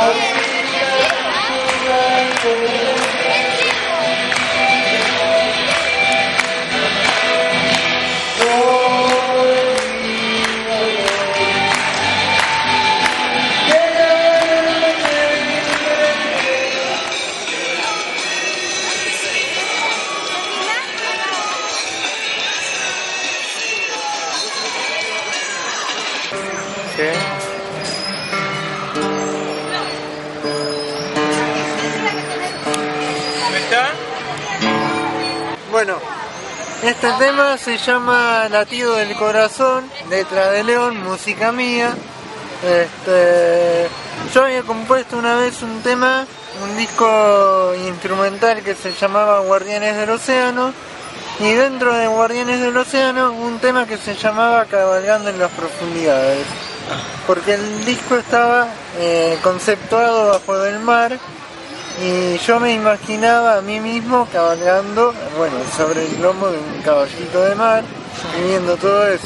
Bueno, este tema se llama Latido del Corazón, letra de León, música mía. Yo había compuesto una vez un tema, un disco instrumental que se llamaba Guardianes del Océano, y dentro de Guardianes del Océano un tema que se llamaba Cabalgando en las Profundidades, porque el disco estaba conceptuado bajo del mar. Y yo me imaginaba a mí mismo cabalgando, bueno, sobre el lomo de un caballito de mar, viviendo todo eso.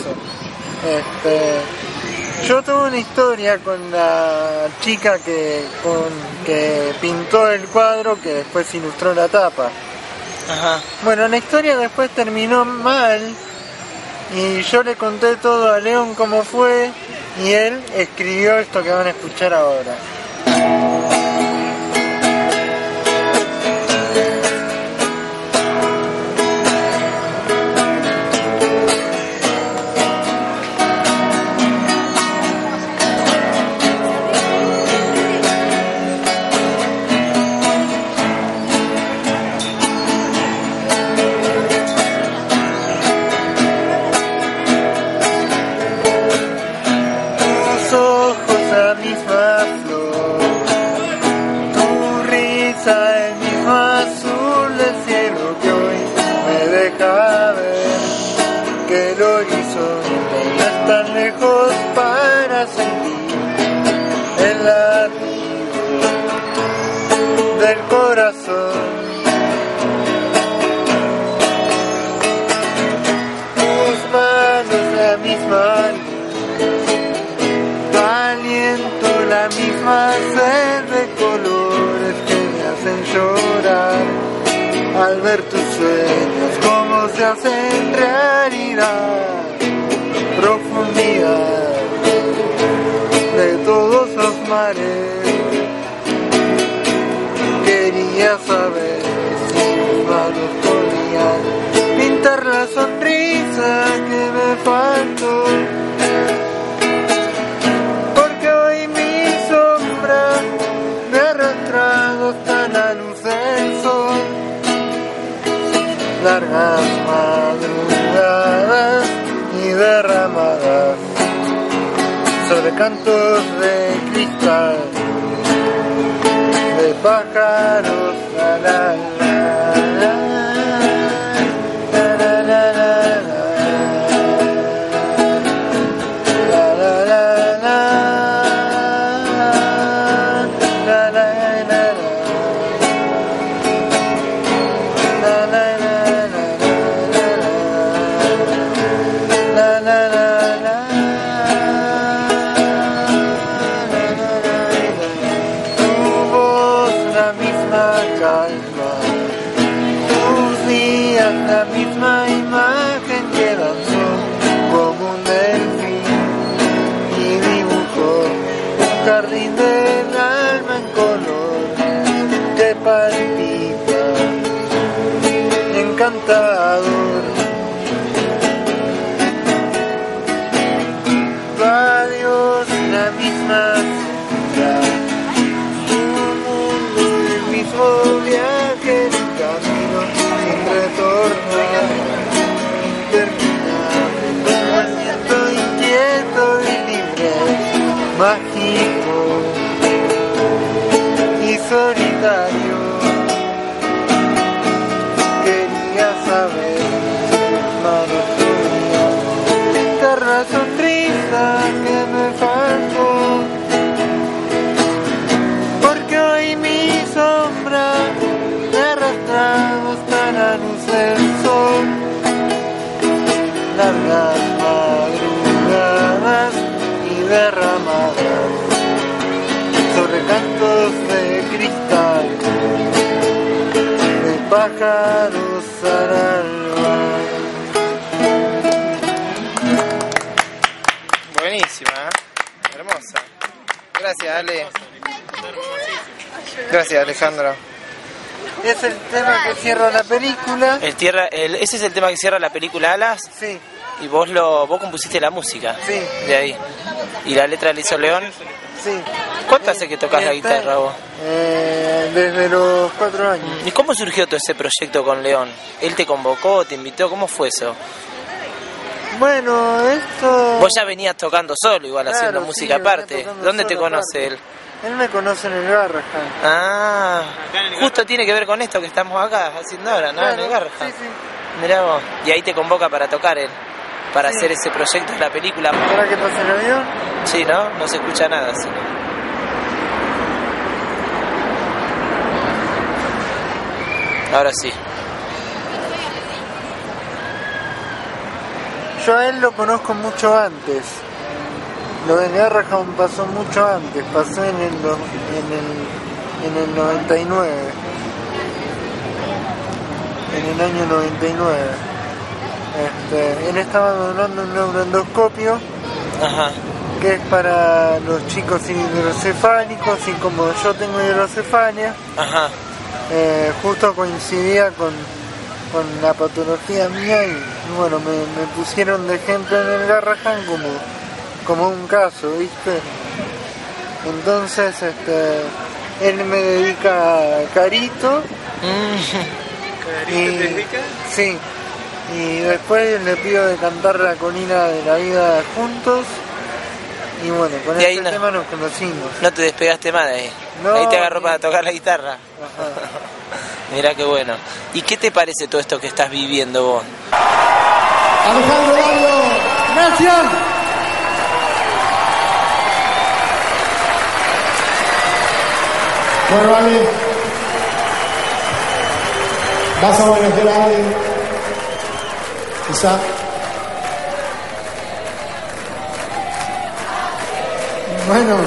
Yo tuve una historia con la chica que pintó el cuadro que después ilustró la tapa. Ajá. Bueno, la historia después terminó mal y yo le conté todo a León cómo fue y él escribió esto que van a escuchar ahora. Del corazón, tus manos la misma luz, tu aliento la misma sed de colores que me hacen llorar al ver tus sueños cómo se hacen realidad, profundidad de todos los mares. Quería saber si mis manos podían pintar la sonrisa que me faltó, porque hoy mi sombra me ha arrastrado hasta la luz del sol. Largas madrugadas y derramadas sobre cantos de cristal, de pájaros, la la la la. La misma imagen que danzó como un delfín y dibujó un jardín del alma en color que palpita, encantador. Adiós, la misma ciudad, un mundo, el mismo viaje, un camino sin retorno, interminable, movimiento inquieto y libre, mágico y solitario. Quería saber si manos podían pintar la sonrisa que me faltó, porque hoy mi sombra me ha arrastrado hasta la luz del sol. Largas madrugadas y derramadas sobre cantos pájaros al alba. Buenísima, hermosa. Gracias, Ale. Gracias, Alejandro. Es el tema que cierra la película. ¿Ese es el tema que cierra la película Alas? Sí. Y vos compusiste la música. Sí. De ahí. ¿Y la letra la hizo León? Sí. ¿Cuánto hace que tocas la guitarra vos? Desde los 4 años. ¿Y cómo surgió todo ese proyecto con León? ¿Él te convocó, te invitó? ¿Cómo fue eso? Bueno, esto... Vos ya venías tocando solo, igual, Claro, haciendo sí, música venía aparte. tocando ¿Dónde te solo conoce aparte. él? Él me conoce en el Garrahan. Ah, justo tiene que ver con esto que estamos acá haciendo ahora, ¿no? Claro, En el Garrahan. sí, sí. Mirá vos. Y ahí te convoca para tocar él, para Sí. hacer ese proyecto de la película. ¿Para que pase el avión? Sí, ¿no? No se escucha nada, sí. Ahora sí. Yo a él lo conozco mucho antes. Lo de Garrahan pasó mucho antes, pasó en el 99. En el año 99. Él estaba donando un neuroendoscopio Ajá. que es para los chicos hidrocefálicos, y como yo tengo hidrocefalia, Ajá. justo coincidía con la patología mía y bueno, me pusieron de ejemplo en el Garrahan como un caso, ¿viste? Entonces él me dedica Carito. ¿Carito te dedica? Sí, y después le pido de cantar La colina de la vida juntos. Y bueno, con De ahí este no. tema nos conocimos. No te despegaste más de ahí. No, Ahí te agarró ni- para tocar la guitarra. Ajá. Mirá qué bueno. ¿Y qué te parece todo esto que estás viviendo vos? Alejandro Dardo, gracias. Bueno, vale. ¿Vas a homenajear a alguien? Quizá. Bueno,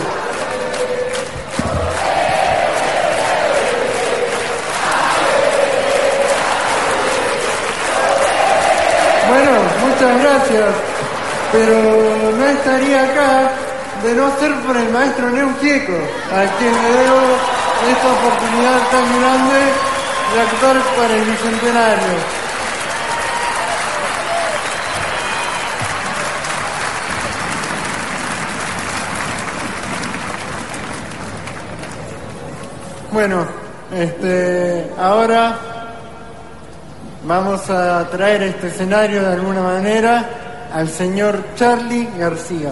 muchas gracias, pero no estaría acá de no ser por el maestro Neuquieco, a quien le debo esta oportunidad tan grande de actuar para el Bicentenario. Bueno, ahora vamos a traer a este escenario de alguna manera al señor Charly García.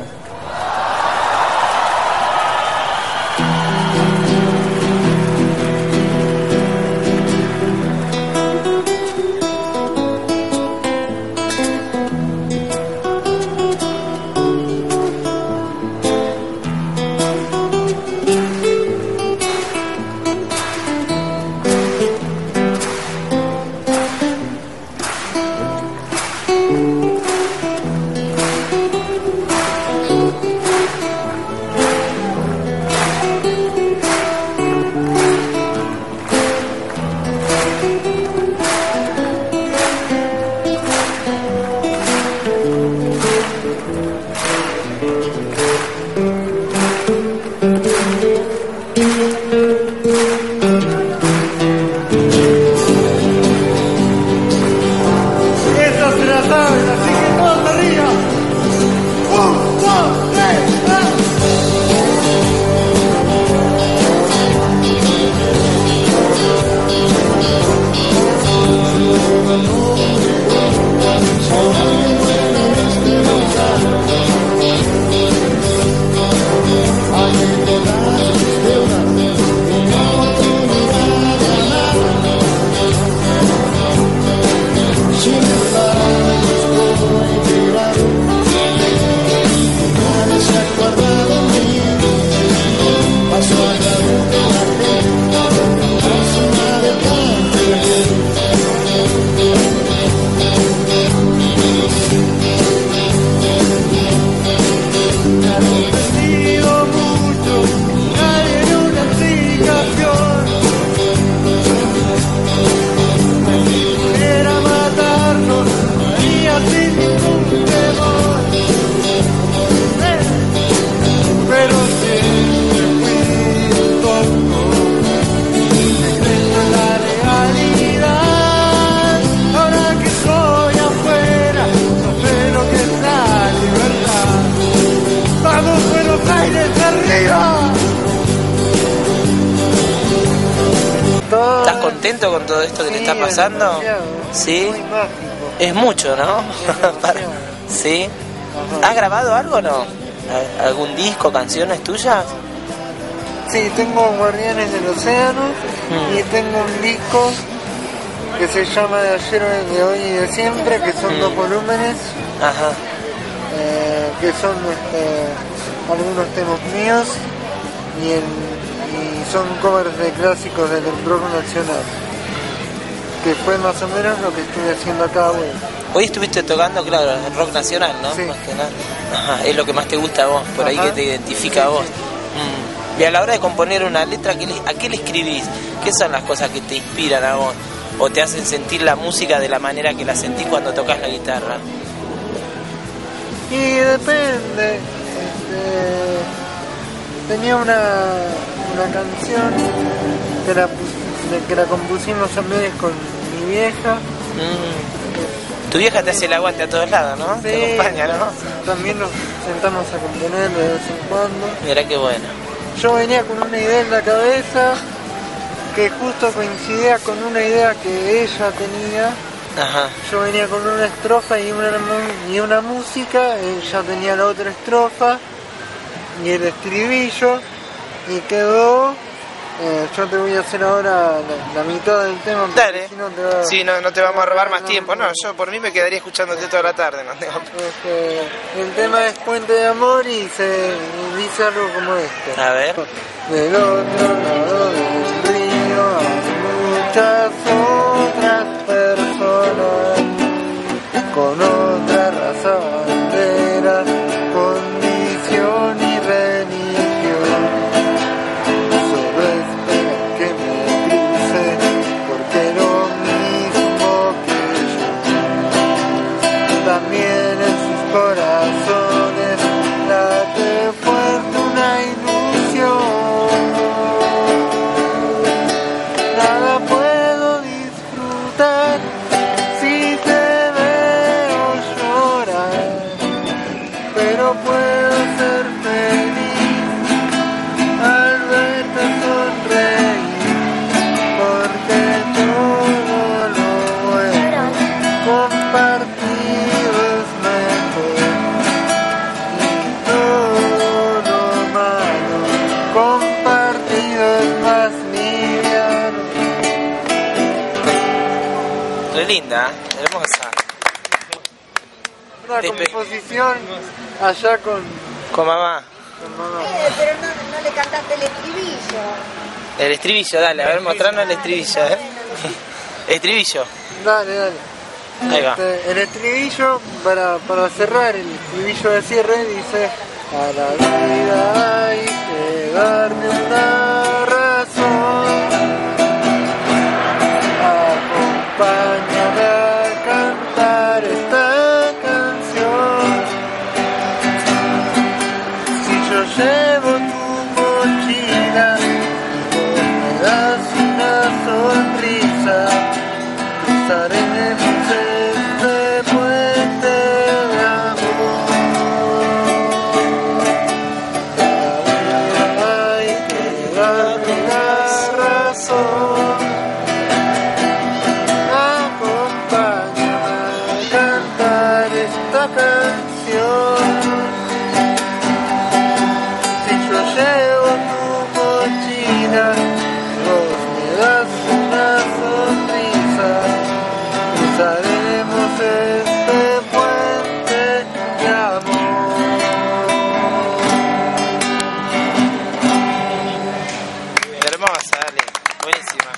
Esa se la saben, así que todos arriba. 1, 2, 3, contento con todo esto que te está pasando? Demasiado. Sí. Muy mágico. Es mucho, ¿no? Demasiado. ¿Sí? Ajá. ¿Has grabado algo o no? ¿Algún disco, canciones tuyas? Sí, tengo Guardianes del Océano y tengo un disco que se llama De ayer, de hoy y de siempre, que son 2 volúmenes, Ajá. que son algunos temas míos y son covers de clásicos del rock nacional, que fue más o menos lo que estuve haciendo acá hoy. Hoy estuviste tocando, claro, el rock nacional, ¿no? Sí. Más que nada. Ajá, es lo que más te gusta a vos, por ahí Ajá. que te identifica a vos. Y a la hora de componer una letra, ¿a qué le escribís? ¿Qué son las cosas que te inspiran a vos? ¿O te hacen sentir la música de la manera que la sentís cuando tocas la guitarra? Y depende. Tenía una canción que la compusimos a medias con mi vieja. Tu vieja te hace el aguante a todos lados, ¿no? Sí, Te acompaña, ¿no? también nos sentamos a componer de vez en cuando. Mirá qué bueno. Yo venía con una idea en la cabeza que justo coincidía con una idea que ella tenía. Ajá. Yo venía con una estrofa y una música, ella tenía la otra estrofa y el estribillo, y quedó. Yo te voy a hacer ahora la mitad del tema. Dale. Si no te va, Sí, no te vamos a robar más tiempo. No, yo por mí me quedaría escuchándote toda la tarde. ¿No? El tema es Puente de Amor y se dice algo como esto. A ver. Del otro lado del río hay muchas otras personas con otra raza, bandera, condición y religión. Solo espera que me cruce, porque lo mismo que yo. También en sus corazones late fuerte una ilusión. Nada puedo disfrutar si te veo llorar, pero puedo ser feliz al verte sonreír, porque todo lo bueno compartido es mejor, y todo lo malo compartido es más liviano. Re linda, hermosa. Una composición allá con Mamá. mamá. Pero no le cantaste el estribillo. El estribillo, dale, a ver, mostrarnos el estribillo, ¿eh? Estribillo. Dale. Ahí va. El estribillo, para cerrar, el estribillo de cierre dice: a la vida hay que darle una razón, acompáñame a cantar esta canción. Si yo llevo tu mochila y vos me das una sonrisa, cruzaremos este puente de amor. A la vida hay que darle una razón, acompáñame a cantar esta canción. Si yo llevo tu mochila, vos me das una sonrisa, cruzaremos este puente de amor. Hermosa, dale. Buenísima.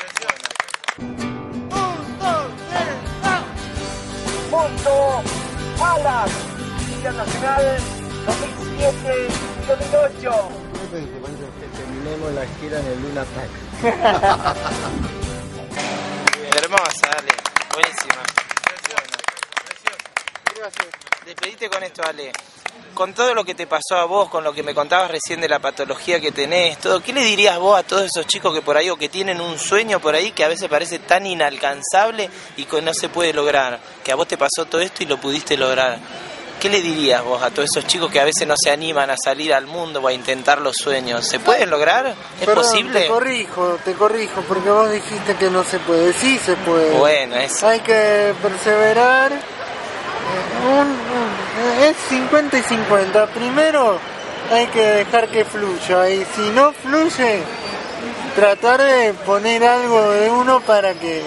Punto Alas Internacional 2007-2008. Terminemos la gira en el Luna Park. Hermosa, dale. Buenísima. Gracias. Despedite con esto, Ale. Con todo lo que te pasó a vos, con lo que me contabas recién de la patología que tenés, todo, ¿qué le dirías vos a todos esos chicos que por ahí, o que tienen un sueño por ahí que a veces parece tan inalcanzable y que no se puede lograr? Que a vos te pasó todo esto y lo pudiste lograr. ¿qué le dirías vos a todos esos chicos que a veces no se animan a salir al mundo o a intentar los sueños? ¿Se pueden lograr? ¿Es Perdón, posible? Te corrijo, porque vos dijiste que no se puede. Sí se puede. Bueno, es... Hay que perseverar. Es 50 y 50. Primero hay que dejar que fluya, y si no fluye, tratar de poner algo de uno para que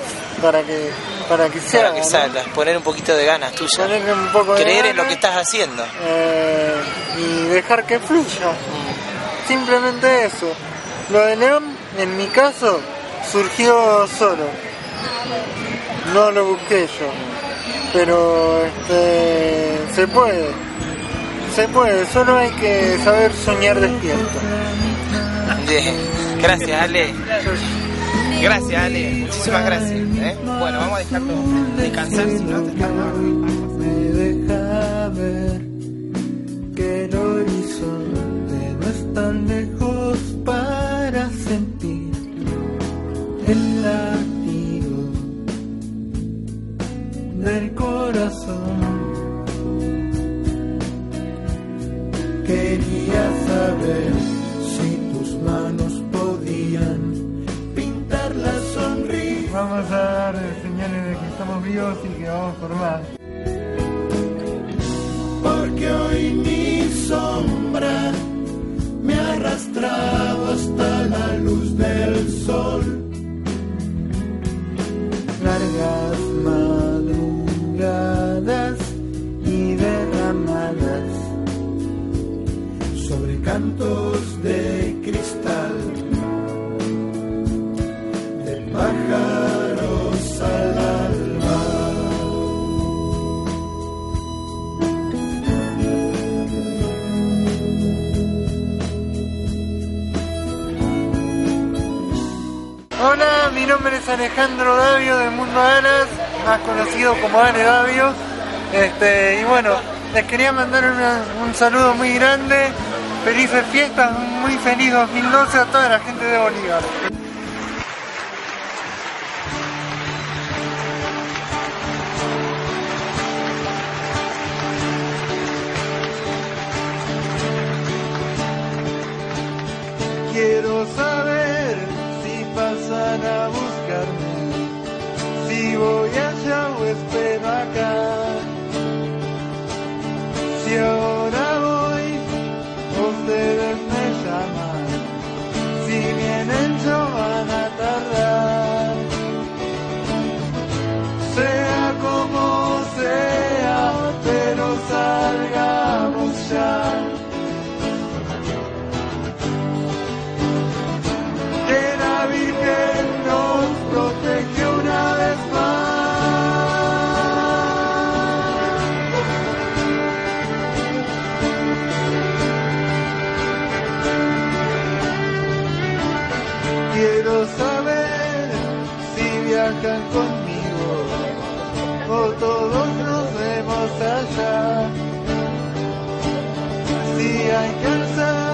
sea, para que salgas, poner un poquito de ganas tuya, poner un poco de creer en ganas, lo que estás haciendo, y dejar que fluya. Simplemente eso. Lo de León, en mi caso, surgió solo, no lo busqué yo, pero se puede, solo hay que saber soñar despierto. Bien. Gracias, Ale. Gracias, Ale. Muchísimas gracias. Bueno, vamos a dejarlo descansar, si no te Me deja ver que el horizonte no es tan lejos para sentir el latido del corazón. Quería saber si tus manos podían pintar la sonrisa. Vamos a dar señales de que estamos vivos y que vamos por más. Porque hoy mi sombra me ha arrastrado hasta la luz del sol. Largas madrugadas y derramadas sobre cantos de cristal, de pájaros al alba. Hola, mi nombre es Alejandro Davio de Mundo Alas, más conocido como Ale Davio. Y bueno, les quería mandar un saludo muy grande. Felices fiestas, muy feliz 2012 a toda la gente de Bolívar. Quiero saber si pasan a buscarme, si voy allá o espero acá. Si ahora voy, ustedes me llaman, si vienen yo van a tardar. Sea como sea, pero salgamos ya. Que la Virgen nos protege una vez más. Quiero saber si viajan conmigo o todos nos vemos allá. Si hay que alzar